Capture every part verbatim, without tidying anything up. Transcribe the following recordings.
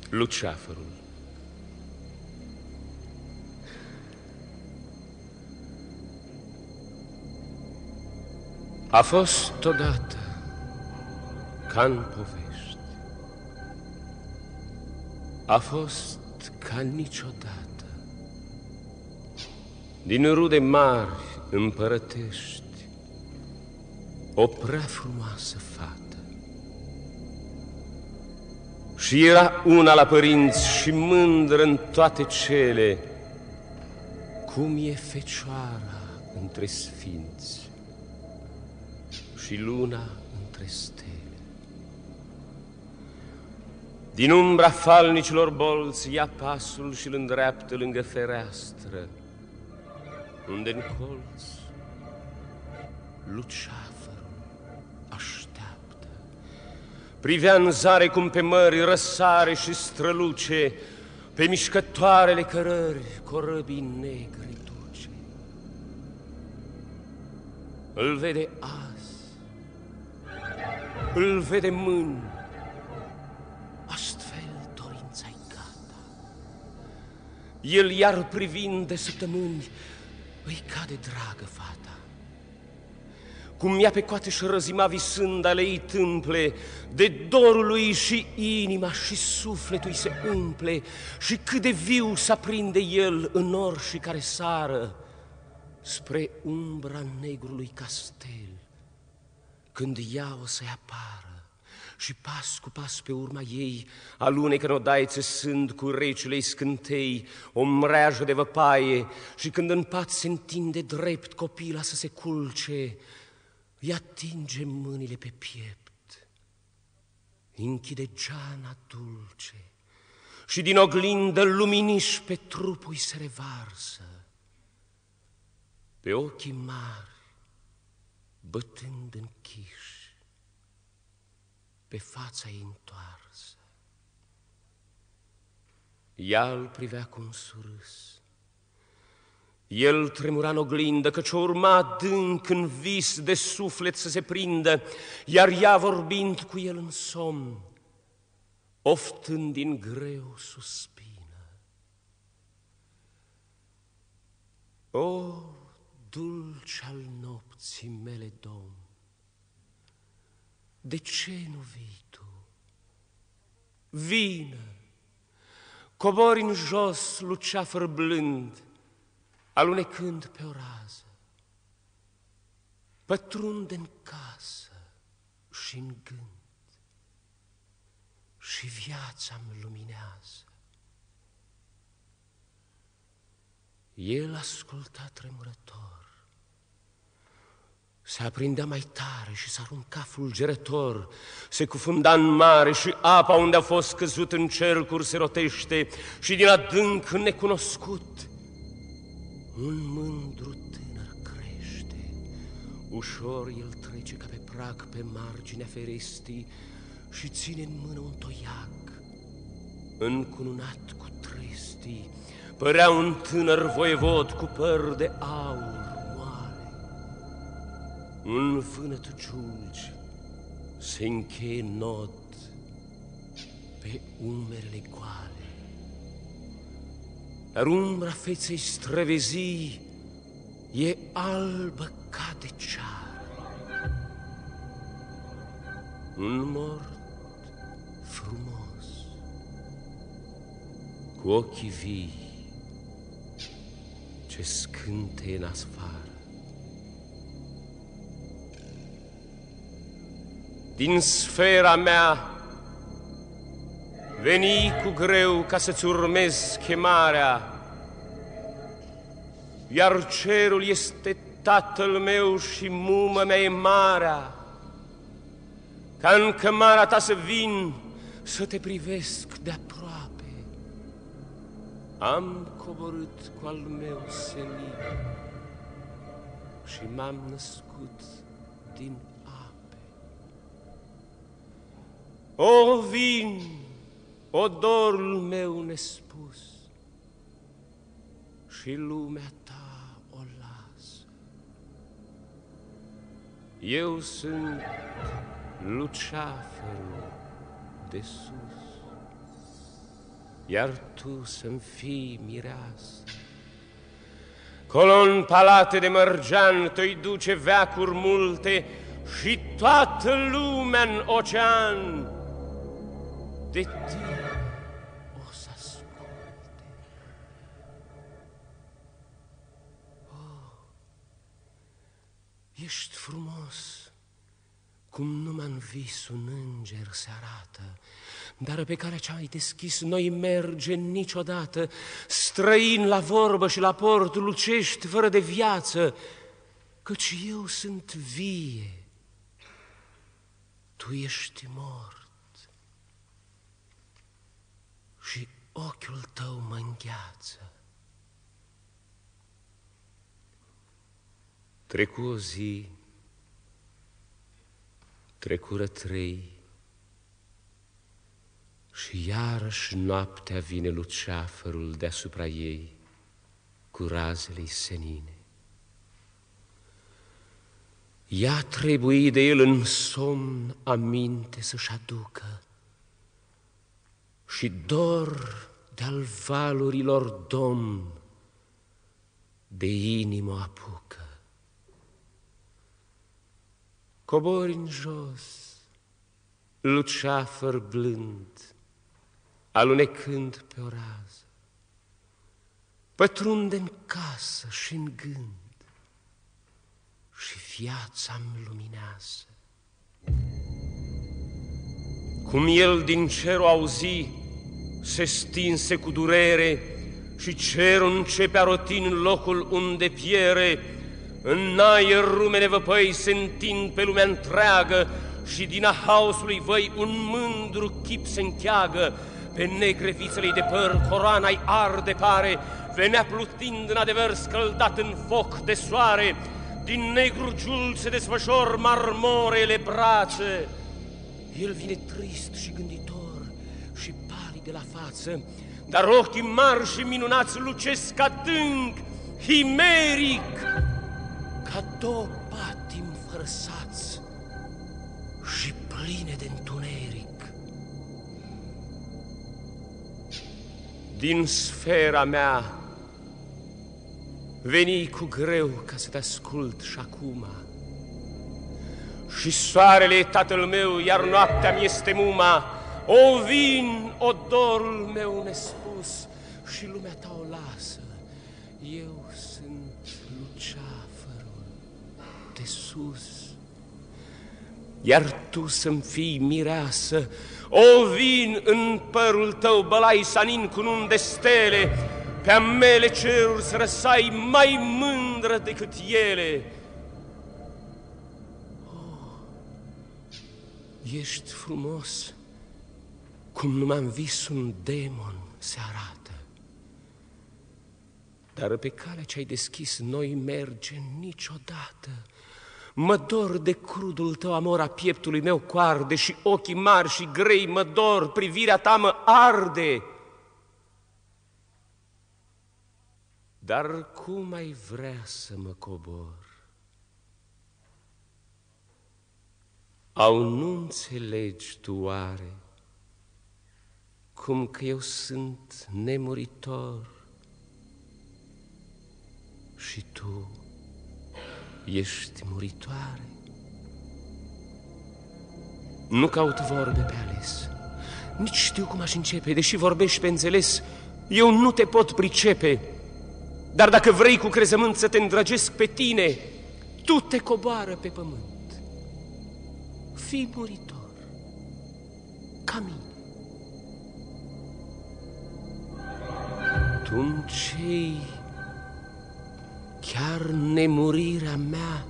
Luceafărul. A fost odată ca-n povești, a fost ca niciodată, din rude mari împărătești, o prea frumoasă fată. Și era una la părinți și mândră în toate cele, cum e fecioara între sfinți și luna între stele. Din umbra falnicilor bolți ia pasul și-l îndreaptă lângă fereastră, unde-n colț Luceafărul așteaptă. Privea în zare cum pe mări răsare și străluce, pe mișcătoarele cărări corăbii negri duce. Îl vede azi, îl vede mâini, astfel dorința-i gata. El iar privind de săptămâni, îi cade dragă fata. Cum ea pe coate și răzima visând ale ei tâmple, de dorul lui și inima și sufletul se umple, și cât de viu s-aprinde el în orși care sară spre umbra negrului castel, când ea o să-i apară. Și pas cu pas pe urma ei alunecă în odaie țesând cu recile-i scântei o mreajă de văpaie, și când în pat se întinde drept copila să se culce, îi atinge mâinile pe piept, închide geana dulce și din oglindă luminiși pe trupul se revarsă. Pe ochii mari, bătând închiși, pe fața ei întoarsă. Ea îl privea cu un surâs. El tremura în oglindă, căci o urma adânc în vis de suflet să se prindă, iar ea vorbind cu el în somn, oftând din greu suspină. O, dulce al nopții mele, Domn, de ce nu vii tu? Vină, cobori în jos, luceafăr blând, alunecând pe o rază, pătrunde în casă și în gând, și viața-mi luminează. El asculta tremurător, se aprindea mai tare și s-arunca fulgerător, se cufunda în mare și apa unde a fost căzut în cercuri se rotește, și din adânc necunoscut un mândru tânăr crește. Ușor el trece ca pe prag pe marginea ferestii și ține în mână un toiac încununat cu trestii. Părea un tânăr voievod cu păr de aur moale. Un vânăt giulgi se încheie nod pe umerele goale. Dar umbra feței străvezii e albă ca de ceară. Un mort frumos, cu ochii vii, ce scânteie în asfară. Din sfera mea veni cu greu ca să-ți urmez chemarea, iar cerul este tatăl meu și mumă mea e marea. Ca în cămara ta să vin, să te privesc de aproape, am coborât cu al meu senin și m-am născut din ape. O, vin, o, dorul meu nespus, și lumea ta o las. Eu sunt Luceafărul de sus. iar tu să-mi fii mireasă. Colo-n palate de mărgean te-i duce veacuri multe și toată lumea-n ocean de tine o să asculte. Oh, ești frumos, cum numai în vis un înger se arată, dar pe care ce-ai deschis noi merge niciodată. Străin la vorbă și la port lucești fără de viață, căci eu sunt vie, tu ești mort și ochiul tău mă îngheață. Trecu o zi, trecură trei, și iarăși noaptea vine luceafărul deasupra ei cu razele-i senine. Ea trebuie de el în somn aminte să-și aducă și dor de-al valurilor domn de inimă apucă. Cobori în jos, luceafăr blând, alunecând pe o rază, pătrunde în casă și în gând și viața-mi luminează. Cum el din cer o auzi, se stinse cu durere și cerul începe a roti în locul unde piere. În aer rumene văpăi se întind pe lumea întreagă și din a haosului văi un mândru chip se încheagă. Pe negre vițele de păr coroana-i arde pare, venea plutind în adevăr scăldat în foc de soare. Din negru giul se desfășor marmorele brațe. El vine trist și gânditor și palid de la față, dar ochii mari și minunați lucesc adânc, himeric, ca două patimi fărăsați și pline de întuneric. Din sfera mea veni cu greu ca să te ascult și acum. Și soarele e tatăl meu, iar noaptea mi este muma. O vin, odorul meu nespus, și lumea ta o lasă. Eu sunt luceafărul de sus, iar tu să-mi fii mireasă. O vin, în părul tău bălai sanin cu nun de stele, pe-a mele ceruri să răsai mai mândră decât ele. Oh, ești frumos, cum numai în vis un demon se arată, dar pe calea ce-ai deschis noi merge niciodată. Mă dor de crudul tău amor, a pieptului meu coarde, și ochii mari și grei mă dor, privirea ta mă arde. Dar cum ai vrea să mă cobor? Au nu înțelegi tu oare cum că eu sunt nemuritor și tu ești muritoare? Nu caut vorbe pe ales, nici știu cum aș începe, deși vorbești pe înțeles, eu nu te pot pricepe. Dar dacă vrei cu crezământ să te îndrăgesc pe tine, tu te coboară pe pământ. Fii muritor, ca mine. Tu-mi cei chiar nemurirea mea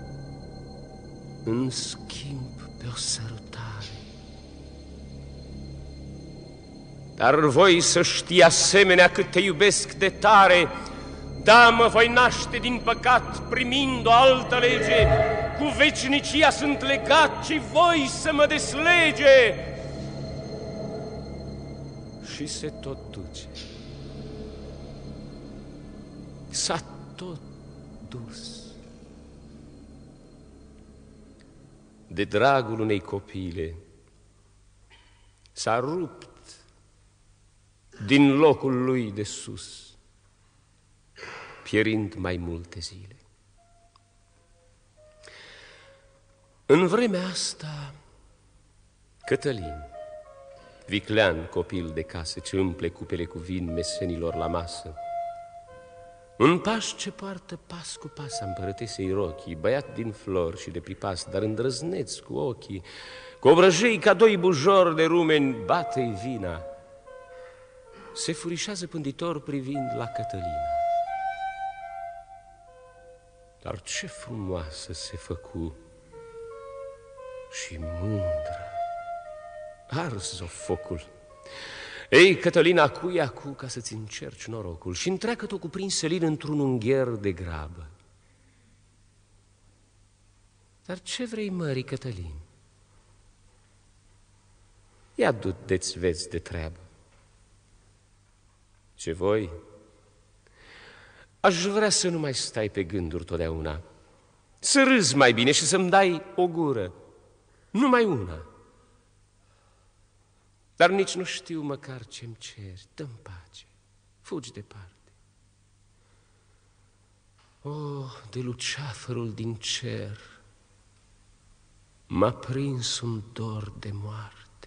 în schimb pe o sărutare. Dar voi să știi asemenea cât te iubesc de tare. Da, mă voi naște din păcat primind o altă lege, cu veșnicia sunt legat, ci voi să mă deslege. Și se tot duce, s-a tot dus. De dragul unei copile s-a rupt din locul lui de sus, pierind mai multe zile. În vremea asta, Cătălin, viclean copil de casă, ce împle cupele cu vin mesenilor la masă, un paș ce poartă pas cu pas a împărătesei rochii, băiat din flori și de pripas, dar îndrăzneț cu ochii, cu obrăjei ca doi bujori de rumeni, bate-i vina, se furișează pânditor privind la Cătălina. Dar ce frumoasă se făcu și mândră, ars-o focul. Ei, Cătălina, acu-i acu ca să-ți încerci norocul și întreacă-t-o cuprins Selin într-un ungher de grabă. Dar ce vrei, mării, Cătălin? Ia du-te de-ți vezi de treabă. Ce voi? Aș vrea să nu mai stai pe gânduri totdeauna, să râzi mai bine și să-mi dai o gură, numai una. Dar nici nu știu măcar ce-mi ceri, dă-mi pace, fugi departe. Oh, de luceafărul din cer m-a prins un dor de moarte.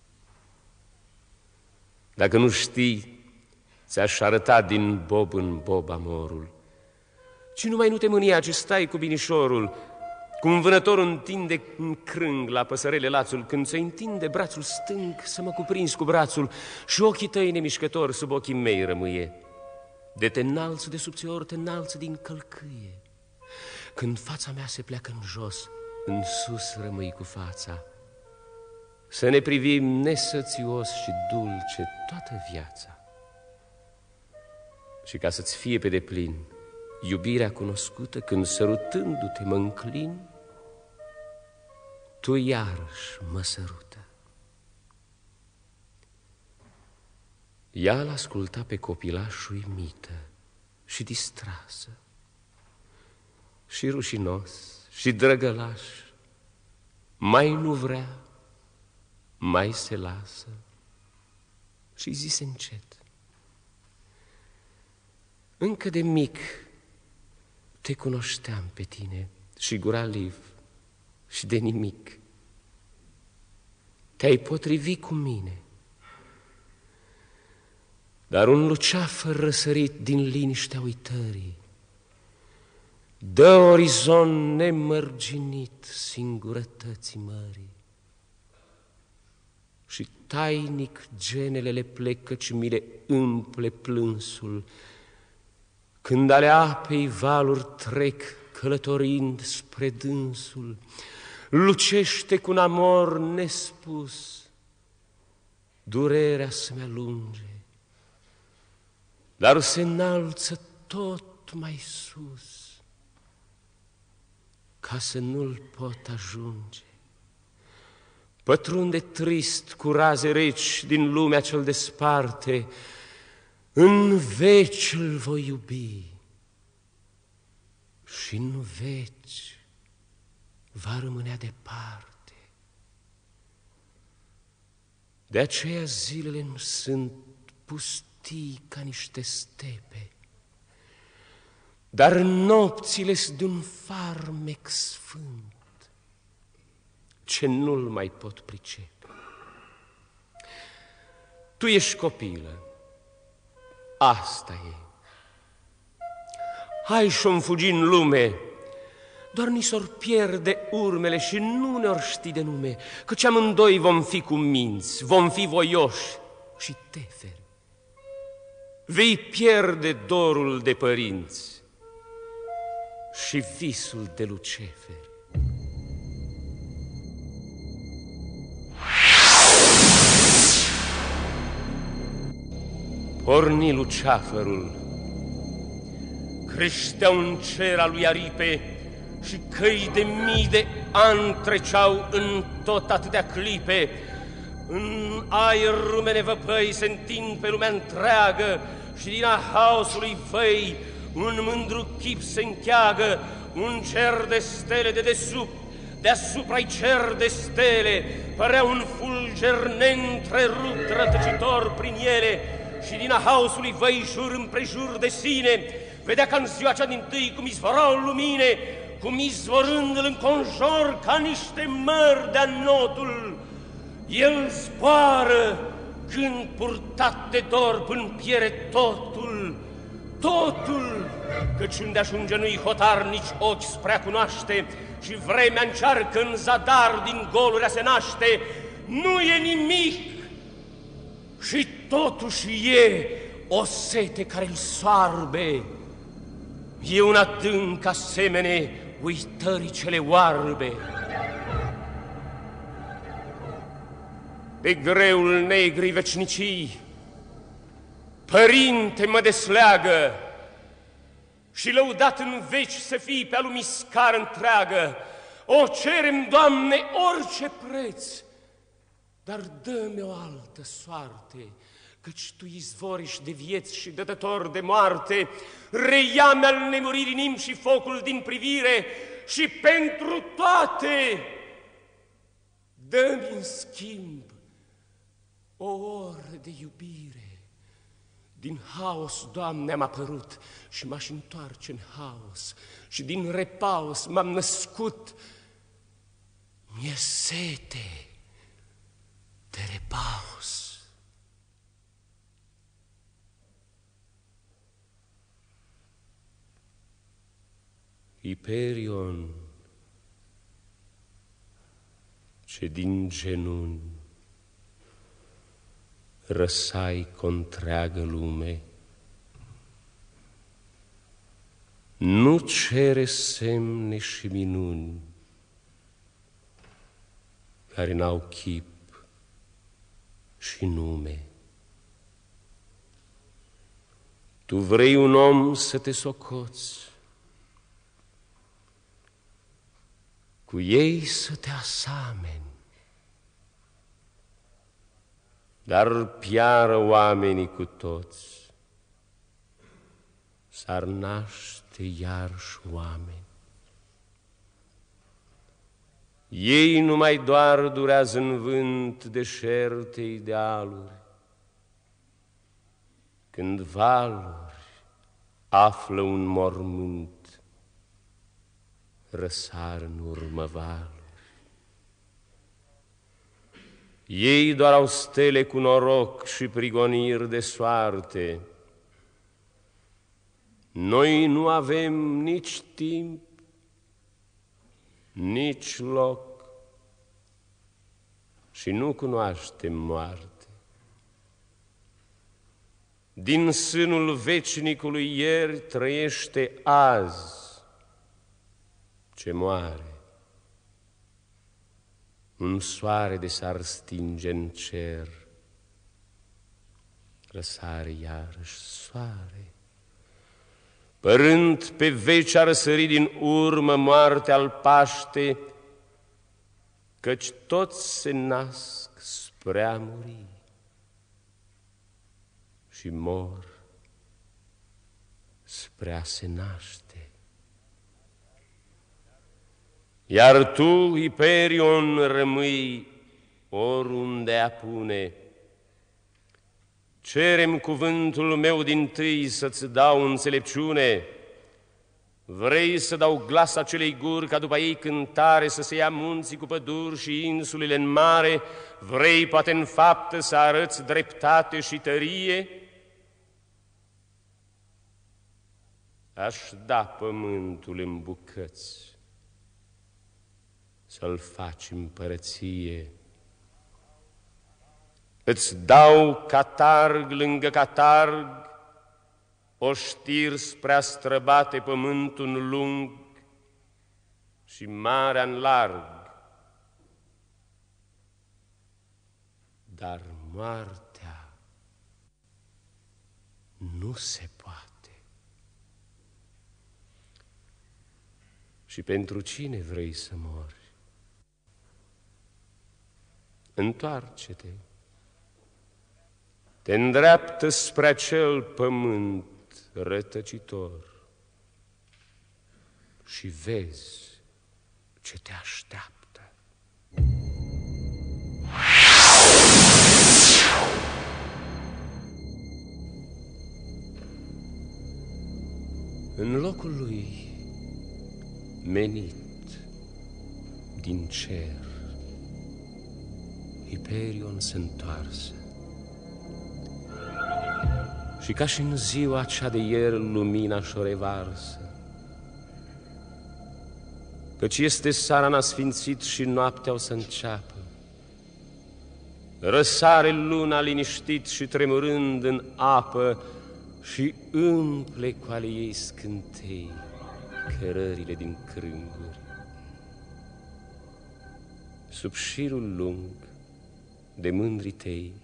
Dacă nu știi, ți-aș arăta din bob în bob amorul. Ci numai nu te mânia ce stai cu binișorul, cum vânătorul întinde în crâng la păsărele lațul, când se întinde brațul stâng să mă cuprinzi cu brațul și ochii tăi nemișcători sub ochii mei rămâie. De te înalță de subțior, te înalță din călcâie. Când fața mea se pleacă în jos, în sus rămâi cu fața. Să ne privim nesățios și dulce toată viața. Și ca să-ți fie pe deplin iubirea cunoscută, când sărutându-te mă înclin, tu iarăși mă sărută. Ea l-asculta pe copilaș uimită și distrasă, și rușinos și drăgălaș, mai nu vrea, mai se lasă și zise încet: încă de mic te cunoșteam pe tine și gura liv și de nimic. Te-ai potrivit cu mine, dar un luceafăr răsărit din liniștea uitării dă orizont nemărginit singurătății mării. Și tainic genele le plec, căci mi le împle plânsul, când ale apei valuri trec călătorind spre dânsul. Lucește cu un amor nespus, durerea să-mi alunge, dar se înalță tot mai sus, ca să nu-l pot ajunge. Pătrunde trist cu raze reci din lumea ce-l desparte, în veci îl voi iubi și în veci va rămânea departe. De aceea zilele-mi sunt pustii ca niște stepe, dar nopțile-s de-un farmec sfânt, ce nu-l mai pot pricepe. Tu ești copilă, asta e. Hai și-o fugi în lume, doar ni s-or pierde urmele și nu ne-or ști de nume, căci amândoi vom fi cu minți, vom fi voioși și teferi. Vei pierde dorul de părinți și visul de luceferi. Porni luceafărul, creșteau în cer al lui aripe și căi de mii de ani treceau în tot atâtea clipe. În aer rumene văpăi se întind pe lumea întreagă și din a haosului văi un mândru chip se încheagă, un cer de stele de desubt, deasupra-i cer de stele, părea un fulger neîntrerupt rătăcitor prin ele, și din a haosului văi jur împrejur de sine, vedea ca în ziua cea dintâi cum izvorau lumine, cum izvorând îl înconjor ca niște mări de-a notul. El zboară când purtat de dor până piere totul, totul, căci unde ajunge nu-i hotar nici ochi spre a cunoaște și vremea încearcă în zadar din goluri a se naște. Nu e nimic și totuși e o sete care îl soarbe. E un adânc asemene uitării cele oarbe. Pe greul negrii vecinicii, Părinte, mă desleagă și lăudat în veci să fii pe-a lumii scară întreagă. O cerem, Doamne, orice preț, dar dă-mi o altă soarte, căci Tu izvoriși de vieți și dătător de moarte. Reia-mi al nemuririi nim și focul din privire și pentru toate dă-mi în schimb o oră de iubire. Din haos, Doamne, am apărut și m-aș întoarce în haos și din repaus m-am născut. Mi-e sete de repaus. Hiperion, ce din genunchi răsai cu-ntreagă lume, nu cere semne și minuni care n-au chip și nume. Tu vrei un om să te socoți, cu ei să te asameni, dar piară oamenii cu toți, s-ar naște iarăși oameni. Ei numai doar durează în vânt deșerte idealuri, când valuri află un mormânt, răsar în urmă valuri. Ei doar au stele cu noroc și prigoniri de soarte. Noi nu avem nici timp, nici loc și nu cunoaștem moarte. Din sânul veșnicului ieri trăiește azi ce moare. Un soare de s-ar stinge în cer, răsare iarăși soare. Părând pe veci a răsări din urmă moartea al Paște, căci toți se nasc spre a muri și mor spre a se naște. Iar tu, Hiperion, rămâi oriunde apune. Cerem cuvântul meu dintâi să-ți dau înțelepciune. Vrei să dau glas acelei guri ca după ei cântare să se ia munții cu păduri și insulele în mare? Vrei poate în faptă să arăți dreptate și tărie? Aș da pământul în bucăți să-l faci împărăție. Îți dau catarg lângă catarg, oștiri spre a străbate pământul lung și marea în larg. Dar moartea nu se poate. Și pentru cine vrei să mori? Întoarce-te, te îndreaptă spre acel pământ rătăcitor și vezi ce te așteaptă. În locul lui menit din cer, Hiperion se întoarse și ca și în ziua aceea de ieri lumina și-o revarsă, căci este seara n-a sfințit și noaptea o să înceapă. Răsare luna liniștit și tremurând în apă și umple cu ale ei scântei cărările din crânguri. Sub șirul lung de mândri tei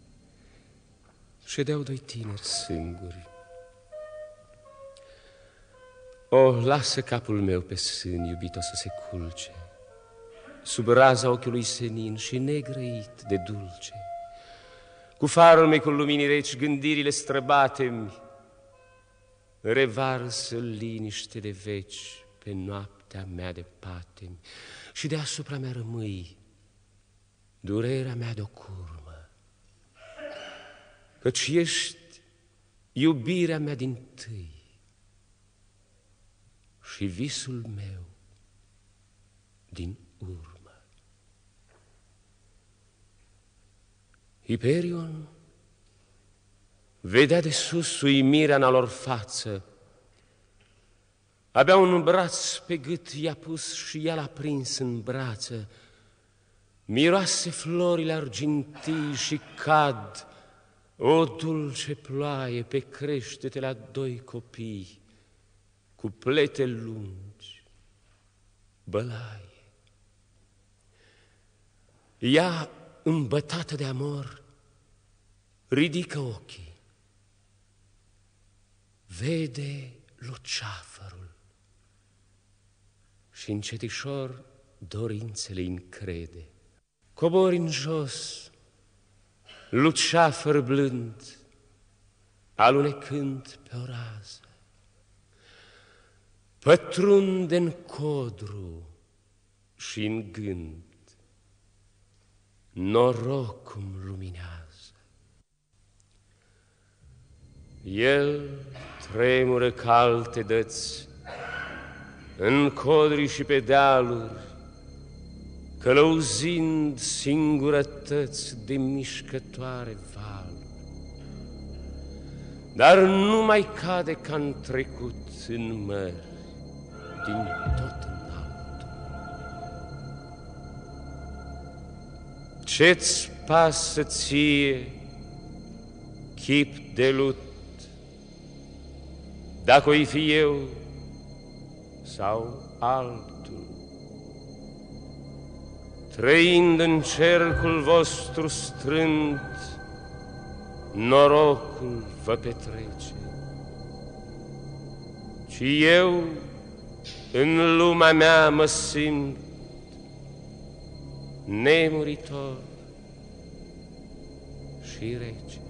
ședeau doi tineri singuri. O, lasă capul meu pe sân, iubito, să se culce sub raza ochiului senin și negrăit de dulce. Cu farul mecul luminii reci, gândirile străbate-mi revarsă liniște de veci pe noaptea mea de patim și deasupra mea rămâi durerea mea de-o curmă, căci ești iubirea mea dintâi și visul meu din urmă. Hiperion vedea de sus uimirea în-a lor față. Abia un braț pe gât i-a pus și ea l-a prins în brață. Miroase florile argintii și cad o dulce ploaie pe creștete la doi copii cu plete lungi, bălaie. Ea, îmbătată de amor, ridică ochii, vede luceafărul și încetișor dorințele încrede. Cobori în jos, luceafăr blând, alunecând pe o rază, pătrunde în codru și în gând, noroc cum luminează. El tremură ca alte dăți, în codri și pe dealuri, călăuzind singurătăți de mișcătoare valuri. Dar nu mai cade ca-n trecut în mări, din tot înaltul. Ce-ți pasă ție, chip de lut, dacă o-i fi eu sau altul? Trăind în cercul vostru strânt, norocul vă petrece. Ci eu în lumea mea mă simt nemuritor și rece.